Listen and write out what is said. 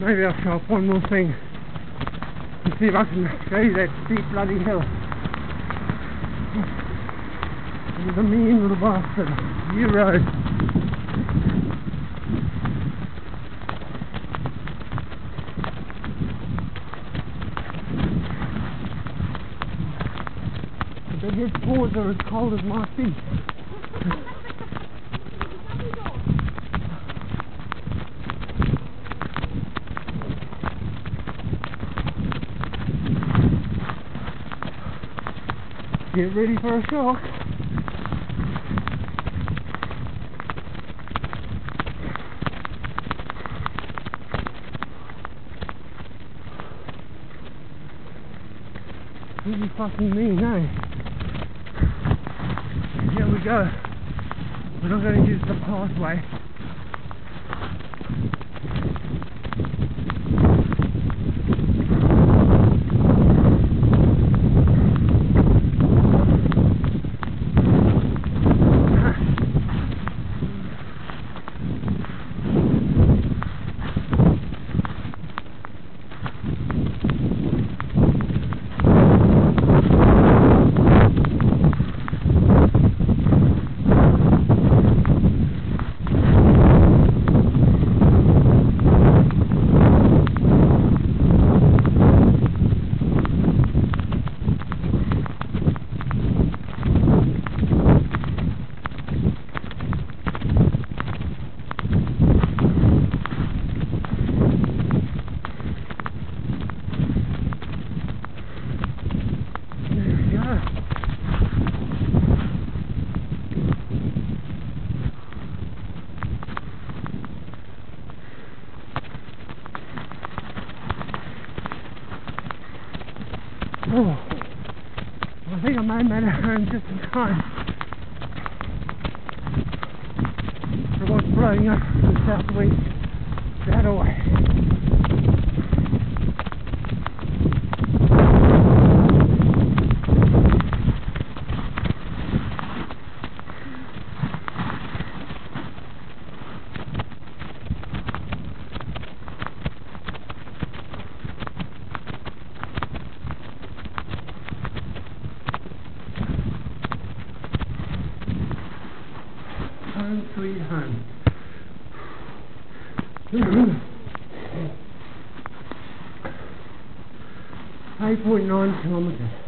Maybe I'll show off one more thing and see if I can show you that steep bloody hill. There's a mean little bastard. You road. But his paws are as cold as my feet. Get ready for a shock. Really fucking mean, eh? Here we go. We're not going to use the pathway. Oh, I think I made that home just in time for what's blowing up from the southwest that way. Home sweet home. 8.9 kilometers.